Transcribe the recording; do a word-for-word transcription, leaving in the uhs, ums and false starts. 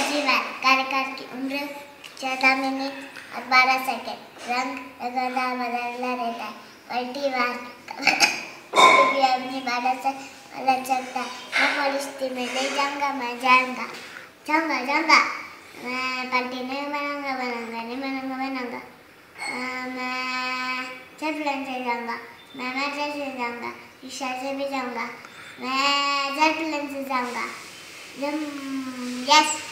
जीवन कार्यकाल की उम्र चौदह मिनट और बारह सेकंड। रंग लगातार बदलता रहता है। पलटी बार कभी भी अपनी बारह से अलग सकता है। मैं पॉलिस्टी में ले जाऊंगा, मैं जाऊंगा जाऊंगा जाऊंगा मैं पलटी नहीं बनाऊंगा बनाऊंगा नहीं बनाऊंगा बनाऊंगा मैं जेट प्लेन से जाऊंगा, मैं मेट्रो से जाऊंगा, रिक्शा से भी जाऊंगा, मैं जेट प्लेन से जाऊंगा। यस।